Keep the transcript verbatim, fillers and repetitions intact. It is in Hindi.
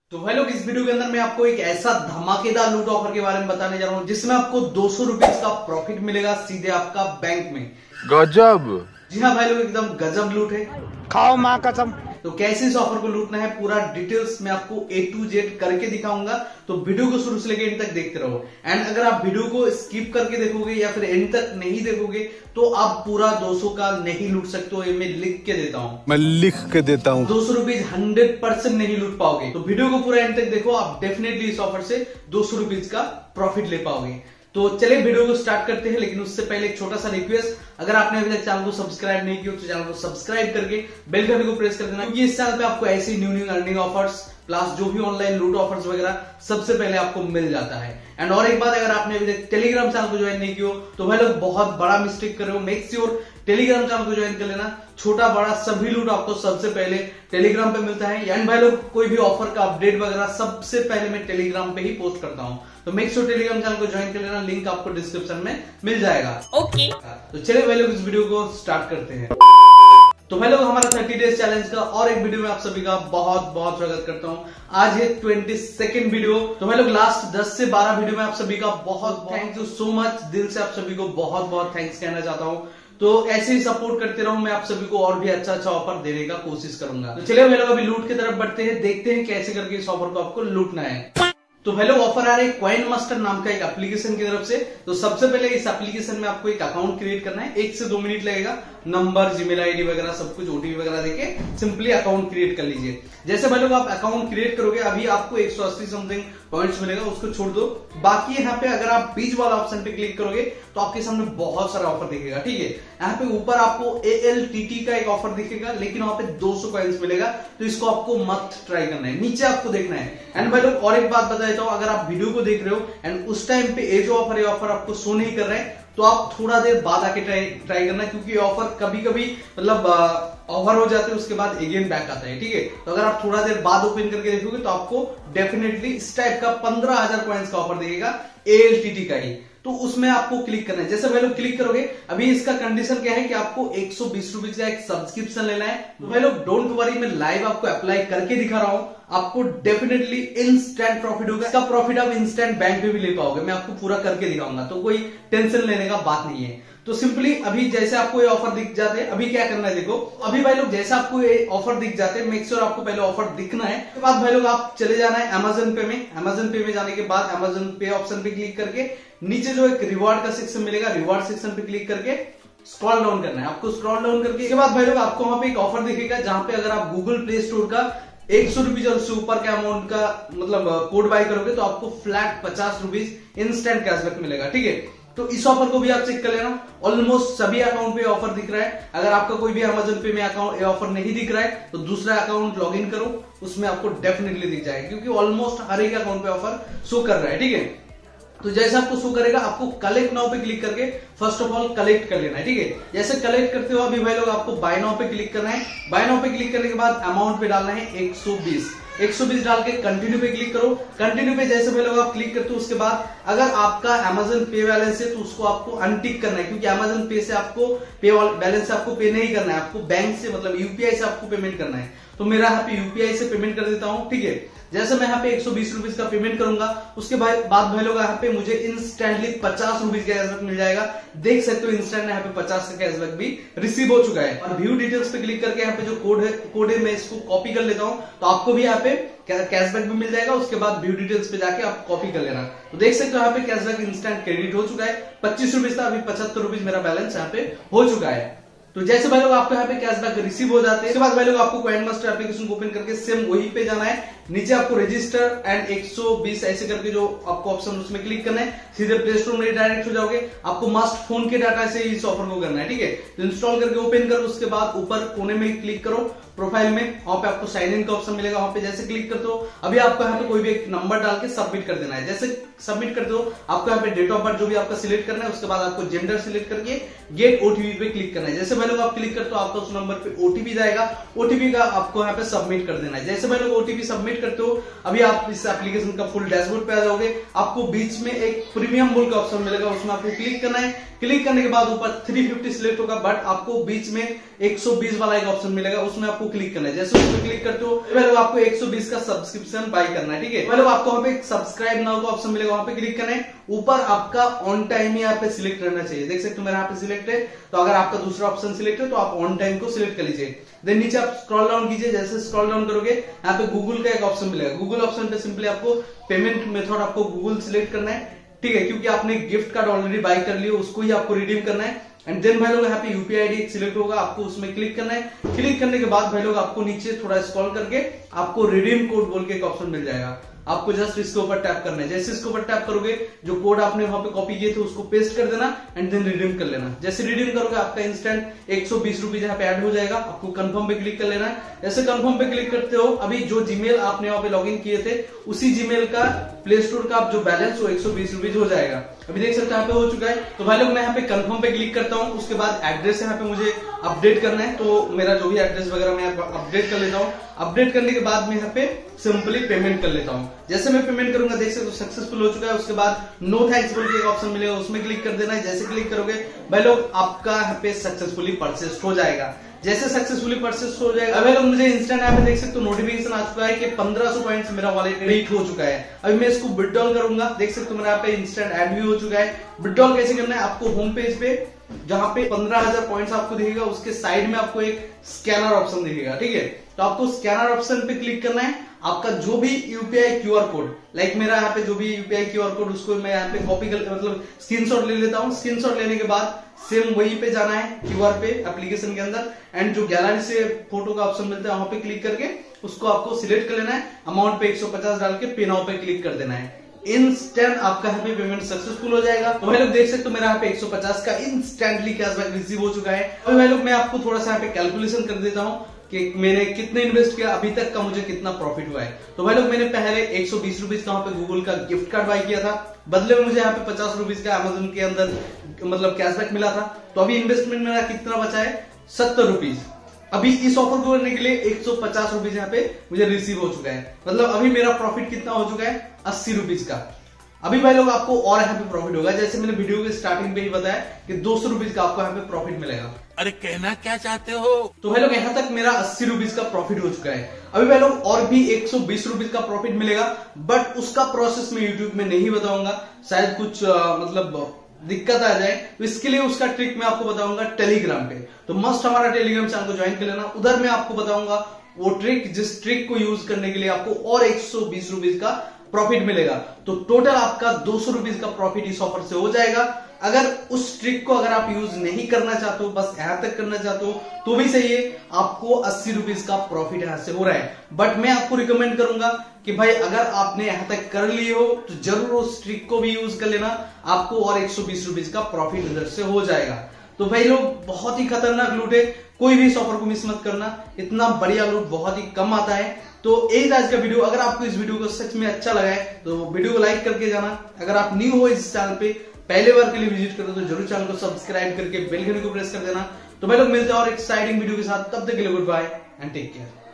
तो भाई लोग, इस वीडियो के अंदर मैं आपको एक ऐसा धमाकेदार लूट ऑफर के बारे में बताने जा रहा हूं जिसमें आपको दो सौ रुपीज का प्रॉफिट मिलेगा सीधे आपका बैंक में। गजब। जी हाँ भाई लोग, एकदम गजब लूट है। खाओ माँ कसम। तो कैसे इस ऑफर को लूटना है पूरा डिटेल्स मैं आपको ए टू जेड करके दिखाऊंगा, तो वीडियो को शुरू से लेकर एंड तक देखते रहो। एंड अगर आप वीडियो को स्किप करके देखोगे या फिर एंड तक नहीं देखोगे तो आप पूरा दो सौ का नहीं लूट सकते हो। ये मैं लिख के देता हूँ, मैं लिख के देता हूँ। दो सौ रुपीज हंड्रेड परसेंट नहीं लूट पाओगे। तो वीडियो को पूरा एंड तक देखो, आप डेफिनेटली इस ऑफर से दो सौ रुपीज का प्रॉफिट ले पाओगे। तो चलिए वीडियो को स्टार्ट करते हैं, लेकिन उससे पहले एक छोटा सा रिक्वेस्ट, अगर आपने अभी तक चैनल को सब्सक्राइब नहीं किया तो चैनल को सब्सक्राइब करके बेल घंटे को प्रेस कर देना, क्योंकि इस चैनल पे आपको ऐसे new new earning offers plus जो भी ऑनलाइन लूट ऑफर्स वगैरह सबसे पहले आपको मिल जाता है। एंड और एक बात, अगर आपने अभी तक टेलीग्राम चैनल को ज्वाइन नहीं किया तो भाई लोग बहुत बड़ा मिस्टेक कर रहे हो। मेक श्योर टेलीग्राम चैनल को ज्वाइन कर लेना। छोटा बड़ा सभी लूट आपको सबसे पहले टेलीग्राम पे मिलता है। एंड भाई लोग, कोई भी ऑफर का अपडेट वगैरह सबसे पहले मैं टेलीग्राम पे ही पोस्ट करता हूँ, तो मेक श्योर टेलीग्राम चैनल को ज्वाइन कर लेना। लिंक आपको डिस्क्रिप्शन में मिल जाएगा। ओके, तो चलिए भाई लोग इस वीडियो को स्टार्ट करते हैं। तो भाई लोग, हमारा थर्टी डेज चैलेंज का और एक वीडियो में आप सभी का बहुत बहुत स्वागत करता हूं। आज है ट्वेंटी सेकेंड वीडियो। तो भाई लोग, लास्ट दस से बारह वीडियो में आप सभी का बहुत थैंक यू सो मच, दिल से आप सभी को बहुत बहुत थैंक्स कहना चाहता हूं। तो ऐसे ही सपोर्ट करते रहो, मैं आप सभी को और भी अच्छा अच्छा ऑफर देने का कोशिश करूंगा। तो चलिए भाई लोग, अभी लूट की तरफ बढ़ते हैं, देखते हैं कैसे करके इस ऑफर को आपको लूटना है। तो भाई लोग, ऑफर आ रहा है कॉइन मास्टर नाम का एक एप्लीकेशन की तरफ से। तो सबसे पहले इस एप्लीकेशन में आपको एक अकाउंट क्रिएट करना है। एक से दो मिनट लगेगा। नंबर, जीमेल आईडी वगैरह सब कुछ, ओटीपी वगैरह देके सिंपली अकाउंट क्रिएट कर लीजिए। जैसे भाई लोग आप अकाउंट क्रिएट करोगे, अभी आपको एक सौ अस्सी समथिंग पॉइंट्स मिलेगा, उसको छोड़ दो। बाकी यहाँ पे अगर आप बीच वाला ऑप्शन पे क्लिक करोगे तो आपके सामने बहुत सारा ऑफर दिखेगा। ठीक है, यहाँ पे ऊपर आपको ए एल टी टी का एक ऑफर दिखेगा, लेकिन वहां पे दो सौ कॉइन्स मिलेगा, तो इसको आपको मत ट्राई करना है, नीचे आपको देखना है। एंड भाई लोग, और एक बात बता देता हूँ, अगर आप वीडियो को देख रहे हो एंड उस टाइम पे ये जो ऑफर है ऑफर आपको शो नहीं कर रहे हैं, तो आप थोड़ा देर बाद आके ट्राई ट्राई करना, क्योंकि ऑफर कभी कभी मतलब ऑफर हो जाते हैं उसके बाद अगेन बैक आता है। ठीक है, तो अगर आप थोड़ा देर बाद ओपन करके देखोगे तो आपको डेफिनेटली इस टाइप का पंद्रह हजार कॉइन्स का ऑफर दिखेगा, ए एल टी टी का ही। तो उसमें आपको क्लिक करना है। जैसे भाई लोग क्लिक करोगे, अभी इसका कंडीशन क्या है कि आपको एक सौ बीस रुपीज का एक सब्सक्रिप्शन लेना है। तो भाई लोग डोंट वरी, मैं लाइव आपको अप्लाई करके दिखा रहा हूं, आपको डेफिनेटली इंस्टेंट प्रॉफिट होगा। इसका प्रॉफिट आप इंस्टेंट बैंक में भी ले पाओगे, मैं आपको पूरा करके दिखाऊंगा, तो कोई टेंशन लेने का बात नहीं है। तो सिंपली अभी जैसे आपको ये ऑफर दिख जाते हैं, अभी क्या करना है देखो, अभी भाई लोग जैसे आपको ये ऑफर दिख जाते हैं, मेक श्योर आपको पहले ऑफर दिखना है। उसके बाद भाई लोग आप चले जाना है अमेजन पे में। अमेजन पे में जाने के बाद अमेजन पे ऑप्शन पे क्लिक करके नीचे जो एक रिवॉर्ड का सेक्शन मिलेगा, रिवॉर्ड सेक्शन पे क्लिक करके स्क्रॉल डाउन करना है। आपको स्क्रॉल डाउन करके इसके बाद भाई लोग आपको वहां पे एक ऑफर दिखेगा, जहां पे अगर आप गूगल प्ले स्टोर का एक सौ रुपीज और उससे ऊपर के अमाउंट का मतलब कोड बाय करोगे तो आपको फ्लैट पचास रुपीज इंस्टेंट कैशबैक मिलेगा। ठीक है, तो इस ऑफर को भी आप चेक कर लेना। ऑलमोस्ट सभी अकाउंट पे ऑफर दिख रहा है। अगर आपका कोई भी अमेजन पे में अकाउंट ऑफर नहीं दिख रहा है तो दूसरा अकाउंट लॉग इन करो, उसमें आपको डेफिनेटली दिख जाएगा, क्योंकि ऑलमोस्ट हर एक अकाउंट पे ऑफर शो कर रहा है। ठीक है, तो जैसे आपको शो करेगा, आपको कलेक्ट नाउ पे क्लिक करके फर्स्ट ऑफ ऑल कलेक्ट कर लेना है। ठीक है, जैसे कलेक्ट करते हो अभी भाई लोग आपको बाय नाउ पे क्लिक करना है। बाय नाउ पे क्लिक करने के बाद अमाउंट पे डालना है एक सौ बीस। एक सौ बीस डाल के कंटिन्यू पे क्लिक करो। कंटिन्यू पे जैसे भाई लोग आप क्लिक करते हो, उसके बाद अगर आपका अमेजन पे बैलेंस है तो उसको आपको अनटिक करना है, क्योंकि अमेजन पे से आपको पे बैलेंस से आपको पे नहीं करना है, आपको बैंक से मतलब यूपीआई से आपको पेमेंट करना है। तो मेरा यहाँ पे यूपीआई से पेमेंट कर देता हूँ। ठीक है, जैसे मैं यहाँ पे एक सौ बीस रुपीज का पेमेंट करूंगा, उसके बाद भाई लोग यहाँ पे मुझे इंस्टेंटली पचास रुपीज का कैशबैक मिल जाएगा। देख सकते हो इंस्टेंट यहाँ पे पचास का कैशबैक भी रिसीव हो चुका है। और व्यू डिटेल्स पे क्लिक करके यहाँ पे जो कोड है कोड है मैं इसको कॉपी कर लेता हूँ, तो आपको भी यहाँ पे कैशबैक भी मिल जाएगा। उसके बाद व्यू डिटेल्स पे जाके आप कॉपी कर लेना। तो देख सकते हो यहाँ पे कैशबैक इंस्टेंट क्रेडिट हो चुका है। पच्चीस रुपीज था, अभी पचहत्तर रुपीज मेरा बैलेंस यहाँ पे हो चुका है। तो जैसे भाई लोग आपको यहाँ पे कैशबैक रिसीव हो जाते हैं, उसके बाद भाई लोग आपको कॉइन मास्टर एप्लीकेशन को ओपन करके सेम वही पे जाना है। नीचे आपको रजिस्टर एंड एक सौ बीस ऐसे करके जो आपको ऑप्शन उसमें क्लिक करना है, सीधे प्ले स्टोर में डायरेक्ट हो जाओगे। आपको मस्ट फोन के डाटा से इस ऑफर को करना है। ठीक है, तो इंस्टॉल करके ओपन करो। उसके बाद ऊपर कोने में क्लिक करो, प्रोफाइल में वहां पे आपको साइन इन का ऑप्शन मिलेगा, वहां पे जैसे क्लिक करते हो अभी आपको यहाँ पे कोई भी एक नंबर डाल के सबमिट कर देना है। जैसे सबमिट करते हो आपको यहाँ पे डेट ऑफ बर्थ जो भी आपका सिलेक्ट करना है, उसके बाद आपको जेंडर सिलेक्ट करके गेट ओटीपी पे क्लिक करना है। जैसे भाई लोग आप क्लिक करते हो आपका उस नंबर पे ओटीपी जाएगा, ओटीपी का आपको यहाँ पे सबमिट कर देना है। जैसे भाई लोग ओटीपी सबमिट करते हो, अभी आप इस एप्लीकेशन का फुल डैशबोर्ड पे आ जाओगे। आपको बीच में एक प्रीमियम बोल का ऑप्शन मिलेगा, उसमें आपको क्लिक करना है। क्लिक करने के बाद ऊपर तीन सौ पचास सिलेक्ट होगा, बट आपको बीच में एक सौ बीस वाला एक ऑप्शन मिलेगा, उसमें आपको क्लिक करना है। जैसे उसमें क्लिक करते हो पहले आपको एक सौ बीस का सब्सक्रिप्शन बाय करना है, ठीक है। पहले आपको वहां पे सब्सक्राइब नाउ का ऑप्शन मिलेगा, वहां पे क्लिक करना है। ऊपर आपका ऑन टाइम ही यहाँ पे सिलेक्ट रहना चाहिए, देख सकते हो मेरा यहाँ पे सिलेक्ट है, तो अगर आपका दूसरा ऑप्शन सिलेक्ट है तो आप ऑन टाइम को सिलेक्ट कर लीजिए। देन नीचे आप स्क्रॉल डाउन कीजिए, जैसे स्क्रॉल डाउन करोगे यहाँ पे गूगल का एक ऑप्शन मिलेगा। गूगल ऑप्शन पे सिंपली आपको पेमेंट मेथड आपको गूगल सिलेक्ट करना है, ठीक है, क्योंकि आपने गिफ्ट कार्ड ऑलरेडी बाय कर लिया, उसको ही आपको रिडीम करना है। एंड देन भाई लोग यहाँ पे यूपीआई आईडी सिलेक्ट होगा, आपको उसमें क्लिक करना है। क्लिक करने के बाद भाई लोग आपको नीचे थोड़ा स्क्रॉल करके आपको रिडीम कोड बोल के एक ऑप्शन मिल जाएगा, आपको जस्ट इसके ऊपर टैप करना है। जैसे इसके ऊपर टैप करोगे जो कोड आपने वहां पे कॉपी किए थे उसको पेस्ट कर देना एंड देन रिडीम कर लेना। जैसे रिडीम करोगे आपका इंस्टेंट एक सौ बीस रुपीज यहाँ पे ऐड हो जाएगा, आपको कंफर्म पे क्लिक कर लेना है। जैसे कंफर्म पे क्लिक करते हो अभी जो जीमेल आपने वहां पे लॉगिन किए थे उसी जीमेल का प्ले स्टोर का जो बैलेंस हो एक सौ बीस रुपीज हो जाएगा। अभी देख सकते हैं यहाँ पे हो चुका है। तो भाई लोग मैं यहाँ पे कंफर्म पे क्लिक करता हूँ, उसके बाद एड्रेस यहाँ पे मुझे अपडेट करना है, तो मेरा जो भी एड्रेस वगैरह मैं अपडेट कर लेता हूँ। अपडेट करने के बाद मैं यहाँ पे सिंपली पेमेंट कर लेता हूँ। जैसे मैं पेमेंट करूंगा देख सकते हो सक्सेसफुल हो चुका है। उसके बाद नो थैंक्स बोल के एक ऑप्शन मिलेगा, उसमें क्लिक कर देना है। जैसे क्लिक करोगे भाई लोग आपका यहाँ पे सक्सेसफुली परचेस हो जाएगा। जैसे सक्सेसफुली परचेस हो जाएगा अभी लोग मुझे इंस्टेंट यहाँ पे देख सकते हो नोटिफिकेशन आ चुका है कि पंद्रह सौ पॉइंट्स मेरा वॉलेट क्रेडिट हो चुका है। अभी मैं इसको विड्रॉल करूंगा, देख सकते हो मेरा यहाँ पे इंस्टेंट ऐड भी हो चुका है। विड्रॉल कैसे करना है, आपको होम पेज पे जहां पे पंद्रह हजार पॉइंट्स आपको दिखेगा उसके साइड में आपको एक स्कैनर ऑप्शन दिखेगा, ठीक है। तो आपको स्कैनर ऑप्शन पे क्लिक करना है। आपका जो भी यूपीआई क्यूआर कोड, लाइक मेरा यहाँ पे जो भी यूपीआई क्यूआर कोड उसको मैं यहाँ पे कॉपी कर मतलब स्क्रीनशॉट ले लेता हूँ। स्क्रीनशॉट लेने के बाद सेम वहीं पे जाना है क्यूआर पे एप्लीकेशन के अंदर एंड जो गैलरी से फोटो का ऑप्शन मिलता है वहां पे क्लिक करके उसको आपको सिलेक्ट कर लेना है। अमाउंट पे एक सौ पचास डाल के पे नाउ पे क्लिक कर देना है। इंस्टेंट आपका यहाँ पे पेमेंट सक्सेसफुल हो जाएगा। तो भाई लोग देख सकते हो मेरा यहाँ पे एक सौ पचास का इंस्टेंटली कैशबैक रिसीव हो चुका है। अभी भाई लोग मैं आपको थोड़ा सा यहाँ पे कैलकुलेशन कर देता हूँ कि मैंने कितने इन्वेस्ट किया, अभी तक का मुझे कितना प्रॉफिट हुआ है। तो भाई लोग मैंने पहले एक सौ बीस रुपीज का वहां पे गूगल का गिफ्ट कार्ड बाय किया था, बदले में मुझे यहाँ पे पचास रुपीज का अमेजोन के अंदर मतलब कैशबैक मिला था। तो अभी इन्वेस्टमेंट मेरा कितना बचा है, सत्तर रुपीज। अभी इस ऑफर को करने के लिए एक सौ पचास रुपीज यहाँ पे मुझे रिसीव हो चुका है, मतलब अभी मेरा प्रॉफिट कितना हो चुका है, अस्सी रुपीज का। अभी भाई लोग आपको और यहाँ पे प्रॉफिट होगा, जैसे मैंने वीडियो के स्टार्टिंग पे ही बताया कि दो सौ रुपीज का आपको यहाँ पे प्रॉफिट मिलेगा। अरे कहना क्या चाहते हो? तो भाई लोग यहाँ तक मेरा अस्सी रुपीज का प्रॉफिट हो चुका है। अभी भाई लोग और भी एक सौ बीस रुपीज का प्रॉफिट मिलेगा, बट उसका प्रोसेस मैं यूट्यूब में नहीं बताऊंगा, शायद कुछ आ, मतलब दिक्कत आ जाए, तो इसके लिए उसका ट्रिक मैं आपको बताऊंगा टेलीग्राम पे। तो मस्ट हमारा टेलीग्राम चैनल को ज्वाइन कर लेना, उधर मैं आपको बताऊंगा वो ट्रिक जिस ट्रिक को यूज करने के लिए आपको और एक सौ बीस रुपीज का प्रॉफिट मिलेगा। तो टोटल आपका दो सौ रुपीज का प्रॉफिट इस ऑफर से हो जाएगा। अगर उस ट्रिक को अगर आप यूज नहीं करना चाहते हो, बस यहां तक करना चाहते हो तो भी सही है, आपको अस्सी रुपीज का प्रॉफिट यहां से हो रहा है। बट मैं आपको रिकमेंड करूंगा कि भाई अगर आपने यहां तक कर लिए हो तो जरूर उस ट्रिक को भी यूज कर लेना, आपको और एक सौ बीस रुपीज का प्रॉफिट उधर से हो जाएगा। तो भाई लोग बहुत ही खतरनाक लूट है, कोई भी इस ऑफर को मिस मत करना, इतना बढ़िया लूट बहुत ही कम आता है। तो यही आज का वीडियो, अगर आपको इस वीडियो को सच में अच्छा लगा है तो वीडियो को लाइक करके जाना। अगर आप न्यू हो इस चैनल पे, पहले बार के लिए विजिट करो तो जरूर चैनल को सब्सक्राइब करके बेल घंटी को प्रेस कर देना। तो भाई लोग मिलते हैं और एक्साइटिंग वीडियो के साथ, तब तक के लिए goodbye and take care.